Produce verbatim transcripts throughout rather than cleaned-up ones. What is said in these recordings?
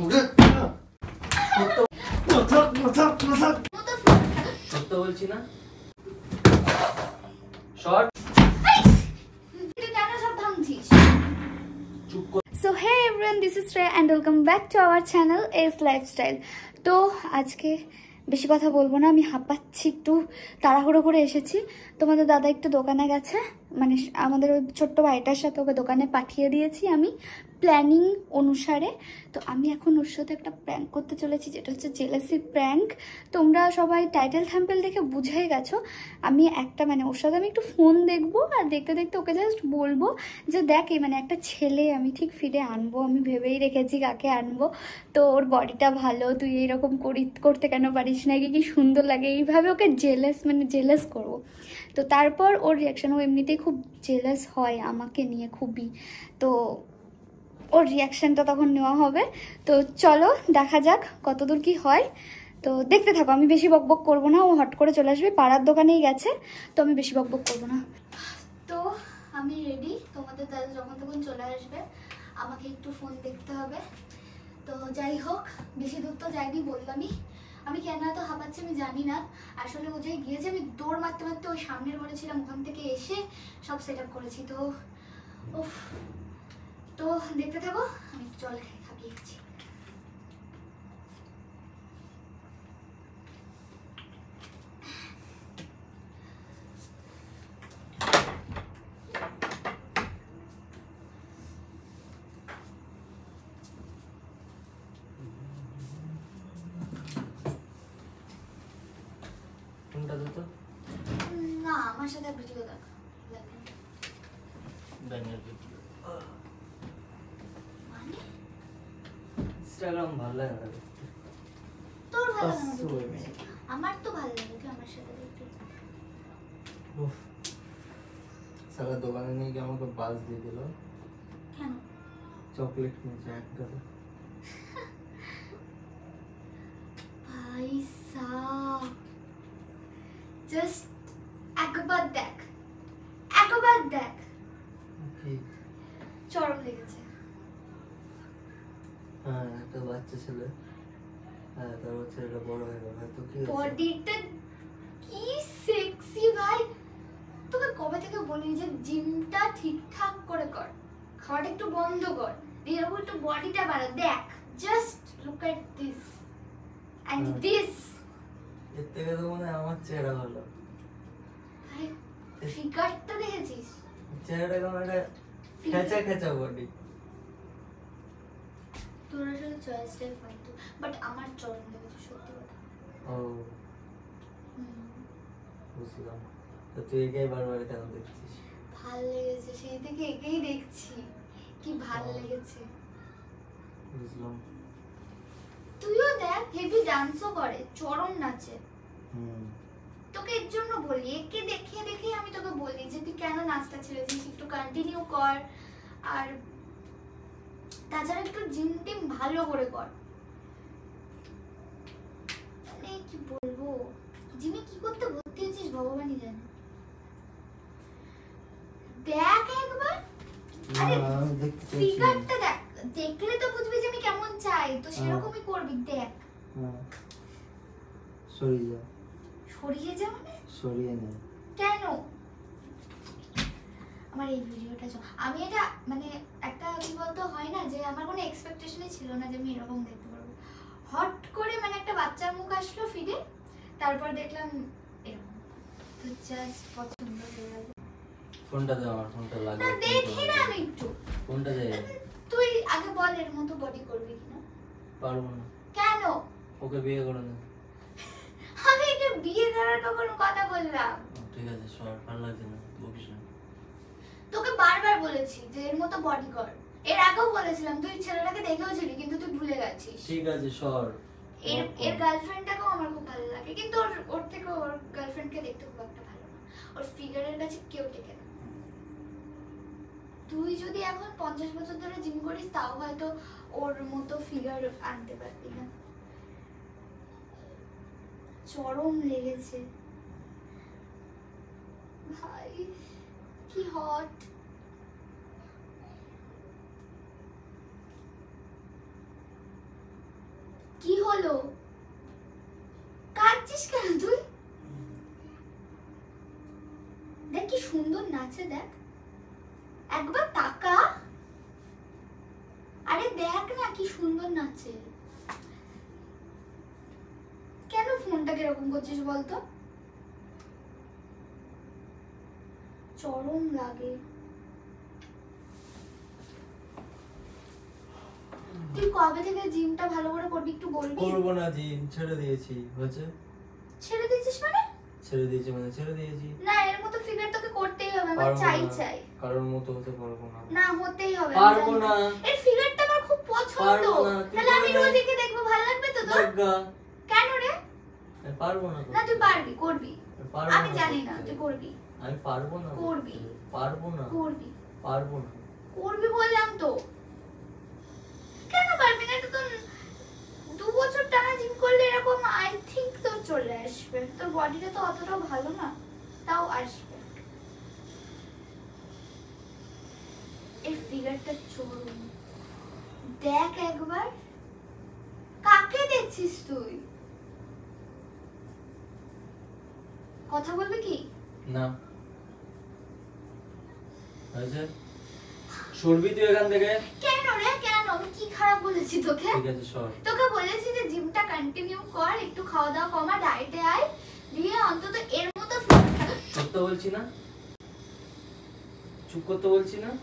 সত্য বলছি না শর্ট কেন সব ভাঙছিস? So hey everyone, this is Shreya and welcome back to our channel Ace Lifestyle. তো আজকে বেশি কথা বলবো না, আমি হাঁপাচ্ছি, একটু তাড়াহুড়ো করে এসেছি। তোমাদের দাদা একটু দোকানে গেছে, মানে আমাদের ওই ছোট্ট ভাইটার সাথে ওকে দোকানে পাঠিয়ে দিয়েছি আমি প্ল্যানিং অনুসারে। তো আমি এখন ওর সাথে একটা প্র্যাঙ্ক করতে চলেছি, যেটা হচ্ছে জেলাসি প্র্যাঙ্ক। তোমরা সবাই টাইটেল থ্যাম্পেল দেখে বুঝেই গেছো। আমি একটা মানে ওর সাথে আমি একটু ফোন দেখবো, আর দেখতে দেখতে ওকে জাস্ট বলবো যে দেখ এই মানে একটা ছেলে আমি ঠিক ফিরে আনবো, আমি ভেবেই রেখেছি কাকে আনবো। তো ওর বডিটা ভালো, তুই এইরকম করি করতে কেন পারিস না, কি সুন্দর লাগে, এইভাবে ওকে জেলাস মানে জেলাস করবো। তো তারপর ওর রিয়াকশান, ও এমনিতেই খুব জেলাস হয় আমাকে নিয়ে খুবই, তো ওর রিয়াকশানটা তখন নেওয়া হবে। তো চলো দেখা যাক কতদূর কি হয়। তো দেখতে থাকো, আমি বেশি বকবক করবো না, ও হট করে চলে আসবে, পাড়ার দোকানেই গেছে, তো আমি বেশি বকবক করবো না। তো আমি রেডি, তোমাদের দাদা যখন তখন চলে আসবে, আমাকে একটু ফোন দেখতে হবে। তো যাই হোক, বেশি দূর তো যাইনি বললামই। আমি কেন এত হাঁপাচ্ছি আমি জানি না, আসলে ও যাই গিয়েছে, আমি দৌড় মারতে মারতে ওই সামনের ঘরে ছিলাম, ওখান থেকে এসে সব সেট আপ করেছি। তো উফ, তো দেখতে থাকো, আমি জল খাই, হাঁপিয়ে গেছি। না, আমার সাথে ভিডিও দেখ, ইনস্টাগ্রাম ভালো লাগে না, তোর ভালো লাগে, আমার তো ভালো লাগে, তুই আমার সাথে দেখতে। উফ, সারা দোকানে নিয়ে গিয়ে আমাকে বাস দিয়ে দিল। কেন? চকলেট নিয়েছে এক গাদা। ভাই সাব, জাস্ট একবার দেখ, একবার দেখ, চরম লেগেছে। হ্যাঁ, একটা বাচ্চা ছেলে, হ্যাঁ তারপর ছেলেটা বড় হয়ে গেল, তো কি বডিটা কি সেক্সি ভাই। তোকে কবে থেকে বলি যে জিমটা ঠিকঠাক করে কর, খাওয়াটা একটু বন্ধ কর, এরকম একটু বডিটা বাড়া। দেখ, just look at this and this. এর থেকে তো মনে হয় আমার চেহারা ভালো। ভাই ফিগারটা দেখেছিস? চেহারাটা কেমন একটা খেচা খেচা বডি। তোর আসলে চয়েসটাই ফালতু, বাট আমার চরম লেগেছে সত্যি কথা। ও বুঝলাম। তো তুই একাই বারবার কেন দেখছিস? ভাল লেগেছে, সেই থেকে একেই দেখছি, কি ভাল লেগেছে। বুঝলাম। তুইও দেখ, হেভি ডান্সও করে, চরম নাচে। হুম, তোকে এর জন্য বলি, একে দেখে দেখে আমি তোকে বলি যে তুই কেন নাচটা ছেড়েছিস, একটু কন্টিনিউ কর। আর তাছাড়া একটু জিম টিম ভালো করে কর। মানে কি বলবো, জিমে কি করতে ভর্তি হয়েছিস ভগবানই জানে। দেখ একবার, আরে ফিগারটা দেখ, দেখলে তো বুঝবি যে আমি কেমন চাই, তো সেরকমই করবি। দেখ, সরিয়ে যা। সরিয়ে যা মানে? সরিয়ে নে। কেন? আমার এই ভিডিওটা, আমি এটা মানে একটা কি বলতে হয় না, যে আমার কোনো এক্সপেকটেশনই ছিল না যে আমি এরকম দেখতে পারবো। হট করে মানে একটা বাচ্চার মুখ আসলো ফিডে, তারপর দেখলাম এরকম, তো জাস্ট পছন্দ হয়ে গেল। ফোনটা দে, আমার ফোনটা লাগবে। না দেখি না আমি একটু, ফোনটা দে। তুই আগে বল এর মতো বডি করবি কিনা। পারবো না। কেন? ওকে বিয়ে করে নে। আমি একে বিয়ে করার কখনো কথা বললাম? ঠিক আছে, সর, ভালো লাগছে না, বকিস না। তোকে বারবার বলেছি যে এর মতো বডি কর, এর আগেও বলেছিলাম, তুই ছেলেটাকে দেখেও ছিলি কিন্তু তুই ভুলে গেছিস। ঠিক আছে, সর। এর এর গার্লফ্রেন্ডটাকেও আমার খুব ভালো লাগে, কিন্তু ওর ওর থেকে ওর গার্লফ্রেন্ডকে দেখতে খুব একটা ভালো না, ওর ফিগারের কাছে কেউ টেকে না। তুই যদি এখন পঞ্চাশ বছর ধরে জিম করিস তাও হয়তো ওর মতো ফিগার আনতে পারবি না। চরম লেগেছে ভাই, কি হট। নাচে দেখ, একবার তাকা। আরে দেখ না কি সুন্দর নাচে। কেন ফোনটাকে এরকম করছিস বলতো? চরম লাগে। তুই কবে থেকে জিমটা ভালো করে করবি একটু বলবি? করব না জিম, ছেড়ে দিয়েছি। হয়েছে? ছেড়ে দিয়েছিস মানে? ছেড়ে দিয়েছি মানে ছেড়ে দিয়েছি। না, এর মতো ফিগার তোকে করতেই হবে, আমার চাই চাই। কারোর মতো হতে পারবো না। না, হতেই হবে। পারবো না। এর ফিগারটা আমার খুব পছন্দ। তাহলে আমি রোজ একে দেখবো, ভালো লাগবে তো তোর? কেন রে? আমি পারবো না। না তুই পারবি, করবি। আমি জানি না, তুই করবি। আমি পারবো না। করবি। পারবো না। করবি। পারবো না। করবি বললাম তো। কেন পারবি না? তো দু বছর টানা জিম করলে এরকম আই থিংক তোর চলে আসবে। তোর বডিটা তো অতটাও ভালো না, তাও আসবে। এই ফিগারটা চরম। দেখ একবার। কাকে দেখছিস তুই? কথা বলবি কি? না। আচ্ছা সরবি তুই এখান থেকে। কেন রে? কেন? আমি কি খারাপ বলেছি তোকে? ঠিক আছে সর। তোকে বলেছি যে জিমটা কন্টিনিউ কর, একটু খাওয়া দাওয়া কমা, ডায়েটে আয়, দিয়ে অন্তত এর মতো সত্য বলছি না? চুপ করতে বলছি না?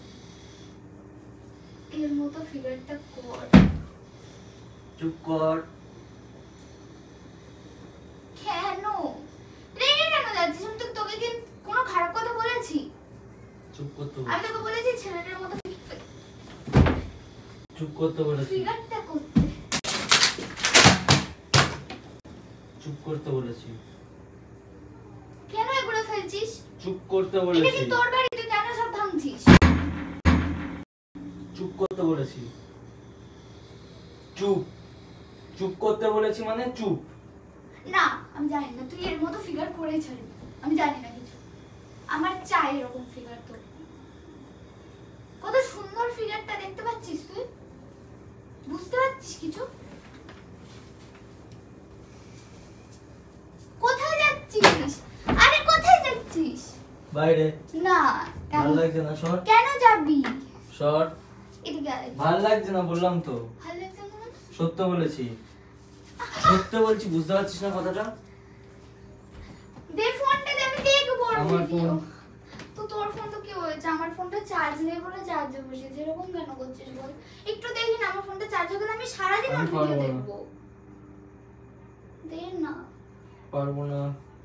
এর মতো ফিগারটা কর। চুপ কর। কেন রেগে কেন যাচ্ছিস? আমি তো তোকে কি কোনো খারাপ কথা বলেছি? চুপ করতে বলছি। আমি তোকে বলেছি ছেলেটার মতো চুপ করতে বলেছি। ফিগারটা করতে। চুপ করতে বলেছি। কেন এগুলো ফেলছিস? চুপ করতে এটা বলেছি। কি তোর বাড়ি? তুই কেন সব ভাঙছিস? চুপ করতে বলেছি। চুপ। চুপ করতে বলেছি মানে চুপ। না, আমি জানি না তুই এর মতো ফিগার করেই ছাড়বি। আমি জানি না কিছু। আমার চাই এরকম ফিগার তোর। কত সুন্দর ফিগারটা দেখতে পাচ্ছিস তুই? বুঝতে পারছিস কিছু? কোথায় যাচ্ছিস? আরে কোথায় যাচ্ছিস? বাইরে। না, ভালো লাগছে না, সর। কেন যাবি? সর। এদিকে আয়। ভালো লাগছে না বললাম তো। ভালো লাগছে না? সত্য বলেছি। সত্য বলছি, বুঝতে পারছিস না কথাটা? দে ফোনটা দে, আমি দেখবো আমার ফোন। তো তোর ফোন তো কি হয়েছে? আমার ফোনটা চার্জ নেই বলে চার্জে বসিয়েছি। এরকম কেন করছিস বল? একটু দেখি না, আমার ফোনটা চার্জ হলে আমি সারাদিন ওর ভিডিও দেখবো। দে না। পারবো না।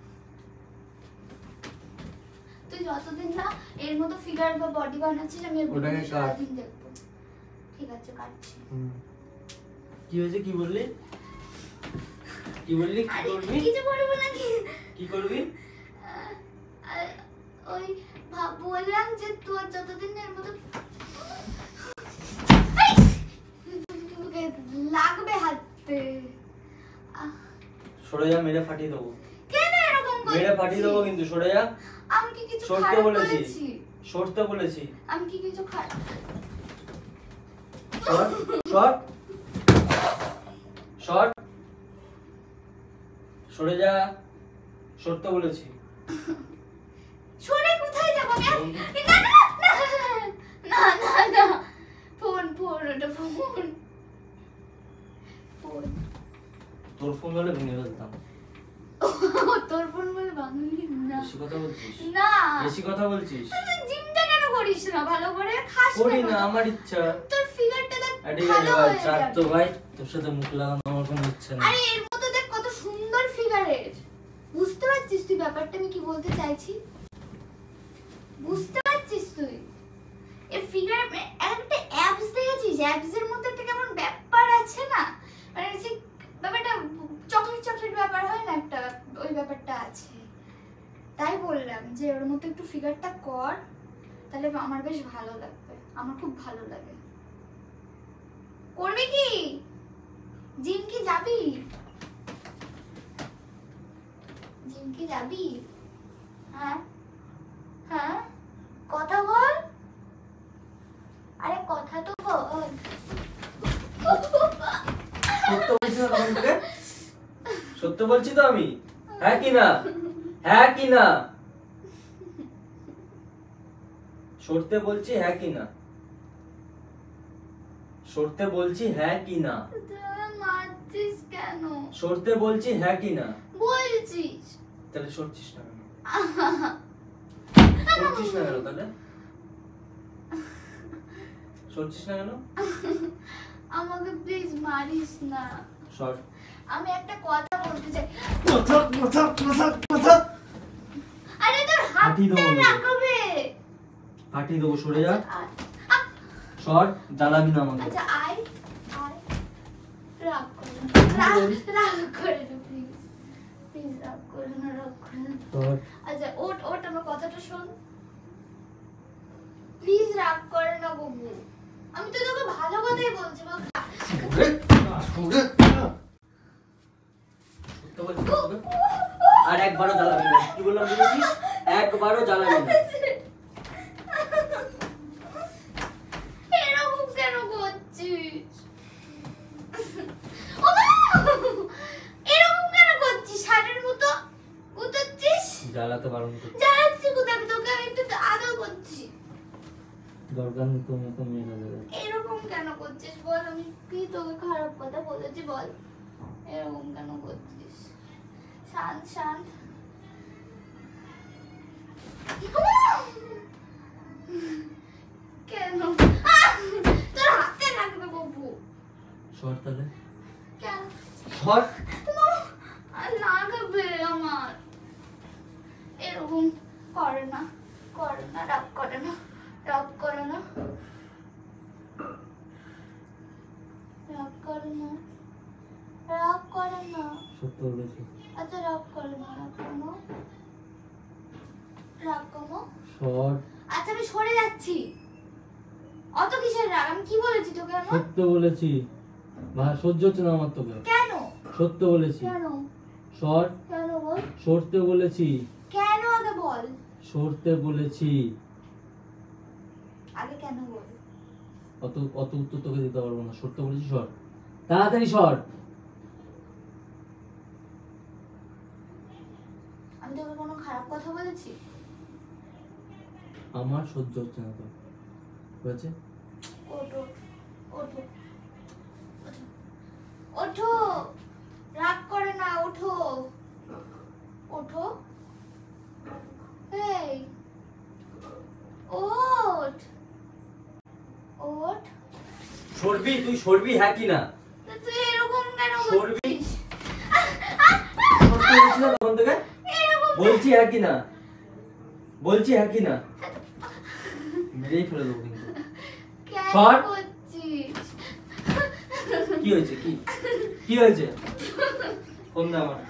তুই যতদিন না এর মতো ফিগার বা বডি বানাচ্ছিস আমি এর ভিডিও সারাদিন দেখবো। ঠিক আছে, কাটছি। কি হয়েছে? কি বললি? কি বললি? কি করবি? কিছু করবো না। কি করবি? ওই বললাম যে তোর যতদিন এর মতো লাগবে হাতে। সরে যা, মেরে ফাটিয়ে দেবো। কেন এরকম করছিস? মেরে ফাটিয়ে দেবো কিন্তু, সরে যা। আমি কি কিছু সরতে খারাপ বলেছি। বলেছি? সরতে বলেছি। আমি কি কিছু খারাপ? সর, সর। সর। সরে যা। সরতে বলেছি। সরে কোথায় যাব আমি? না না না না না। ফোন ফোন ওটা ফোন। ফোন। তোর ফোন হলে ভেঙে ফেলতাম। তোর ফোন বলে বাঙালি না। বেশি কথা বলছিস? না। বেশি কথা বলছিস? তুই জিমটা কেন করিস না? ভালো করে খাস না? করি না, আমার ইচ্ছা। তোর ফিগারটা দেখ ঠিক ভালো আছে ভাই, হয়ে ছাড় যাবে। তো ভাই। তোর সাথে মুখ লাগানো আমার কোনো ইচ্ছা নেই। আরে এর মতো দেখ কত সুন্দর ফিগারের। বুঝতে পারছিস তুই ব্যাপারটা আমি কি বলতে চাইছি? বুঝতে পারছিস তুই? এর ফিগার একটা অ্যাবস দেখেছিস? অ্যাবস এর মধ্যে একটা কেমন ব্যাপার আছে না, মানে সেই ব্যাপারটা চকলেট চকলেট ব্যাপার হয় না একটা, ওই ব্যাপারটা আছে। তাই বললাম যে ওর মতো একটু ফিগারটা কর, তাহলে আমার বেশ ভালো লাগবে। আমার খুব ভালো লাগে। করবি কি? জিম কি যাবি? জিম কি যাবি? হ্যাঁ হ্যাঁ, কথা বল। আরে কথা তো বল। সত্য বলছি না তখন থেকে? সত্য বলছি তো আমি। হ্যাঁ কি না? হ্যাঁ কি না? সরতে বলছি হ্যাঁ কি না, সরতে বলছি হ্যাঁ কি না, মারছিস কেন? সরতে বলছি হ্যাঁ কি না বলছিস, তাহলে সরছিস না কেন? সরছিস না কেন তাহলে? সরছিস না কেন? আমাকে প্লিজ মারিস না। সর। আমি একটা কথা বলতে চাই। কথা কথা কথা কথা। আরে তোর হাতটা রাখবে। ফাটি দেবো, সরে যা। সর, জ্বালাবি না আমাকে। আচ্ছা আয় আয়, রাগ করে না, রাগ রাগ করে না প্লিজ, প্লিজ রাগ করে না, রাগ করে না। সর। আচ্ছা ওট ওট, আমার কথাটা শোন প্লিজ, রাগ করে না বাবু, আমি তো তোকে ভালো কথাই বলছি। বল আর একবারও জ্বালাবি না, কি বললাম বুঝেছিস? একবারও জ্বালাবি না। এরকম কেন করছিস? এরকম কেন করছিস? হাটের মতো গুতাচ্ছিস। জ্বালাতে বারণ করছি। জ্বালাচ্ছি কোথায়? তোকে আমি একটু আদর করছি। দরকার নেই তুমি তো মেয়ে লাগে। এরকম কেন করছিস বল? আমি কি তোকে খারাপ কথা বলেছি বল? এরকম কেন করছিস? শান্ত শান্ত। কেন? তোর হাতে লাগবে বাবু। সর তাহলে। কেন? সর। লাগবে আমার। এরকম করে না, করে না, রাগ করে না, রাগ করে না, রাগ করে না, রাগ করে না। সত্য বলেছি। আচ্ছা রাগ করে না, রাগ কমো, রাগ কমো। সর। আচ্ছা আমি সরে যাচ্ছি। অত কিসের রাগ? আমি কি বলেছি তোকে? আমি সত্য বলেছি। মা সহ্য হচ্ছে না আমার তোকে। কেন? সত্য বলেছি। কেন? সর। কেন বল? সরতে বলেছি। কেন আগে বল? সরতে বলেছি। আগে কেন বল? অত অত উত্তর তোকে দিতে পারবো না। সরতে বলেছি, সর তাড়াতাড়ি সর। আমি তোকে কোনো খারাপ কথা বলেছি? আমার সহ্য হচ্ছে না তো। হয়েছে? ওঠো ওঠো ওঠো, রাগ করে না, ওঠো ওঠো। এই ওঠ ওঠ। সরবি? তুই সরবি হ্যাঁ কি না? তুই এরকম কেন সরবি? করছিস? সরতে বলছি না তখন থেকে? বলছি হ্যাঁ কি না, বলছি হ্যাঁ কি না। মেরেই ফেলে দেবো কিন্তু। কেন সর। করছিস? কি হয়েছে? কি কি হয়েছে? ফোন দে আমার।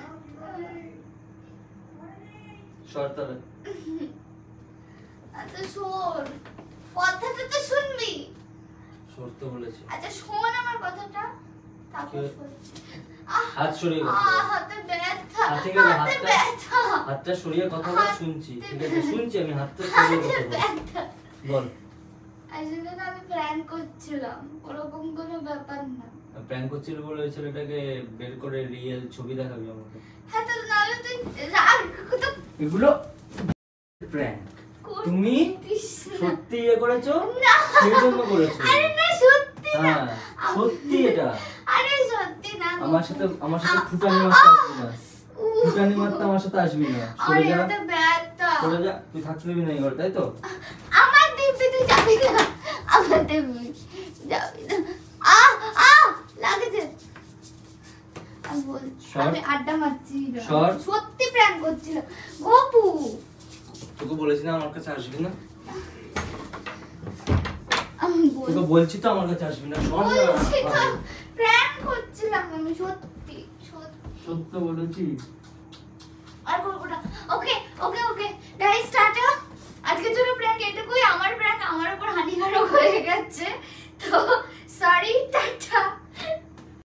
সর তাহলে। আচ্ছা শোন, কথাটা তো শুনবি। সরতে বলেছি। আচ্ছা শোন আমার কথাটা, তারপর কি? শোন। হাত সরিয়ে কথা আহ, বল। হাতে ব্যথা, হাতে গেলে হাতে হাতটা- ব্যথা, হাতটা সরিয়ে কথা বল। হাতে শুনছি, ঠিক আছে শুনছি আমি। হাতটা সরিয়ে হাতে কথা বল। ব্যথা। বল। আসলে না আমি প্ল্যান করছিলাম, ওরকম কোনো ব্যাপার না। প্র্যাঙ্ক করছিল বলে ওই ছেলেটাকে বের করে রিয়েল ছবি দেখাবি আমাকে? হ্যাঁ তো নাহলে তুই রাগ তো এগুলো প্র্যাঙ্ক। তুমি করতিস না। সত্যি ইয়ে করেছো, না। সেই জন্য করেছো। আরে না সত্যি না। হ্যাঁ সত্যি এটা। আরে সত্যি না। আমার সাথে আমার সাথে আ- ফুটানি মারতে আসবি না। উহ, ফুটানি মারতে আমার সাথে আসবি না। সরে আরে যা, হাতে ব্যথা। সরে যা। তুই থাকতে দিবি না এই ঘর, তাই তো? আমার দিব্যি তুই যাবি না, আমার দিব্যি যাবি না। আহ আহ লাগেছে। আমি বলছি সর। আমি আড্ডা মারছি না। সর। সত্যি প্র্যাঙ্ক করছিলাম গপু। তোকে বলেছি না আমার কাছে আসবি না? আমি তোকে বলছি বলছি তো আমার কাছে আসবি না। সর না। বলছি তো প্র্যাঙ্ক করছিলাম আমি, সত্যি সত্যি। সত্য বলেছি। আর করবো না। Okay okay okay guys tata. আজকের জন্য প্র্যাঙ্ক এটুকুই। আমার প্র্যাঙ্ক আমার উপর হানিকারক হয়ে গেছে, তো সরি, টাটা।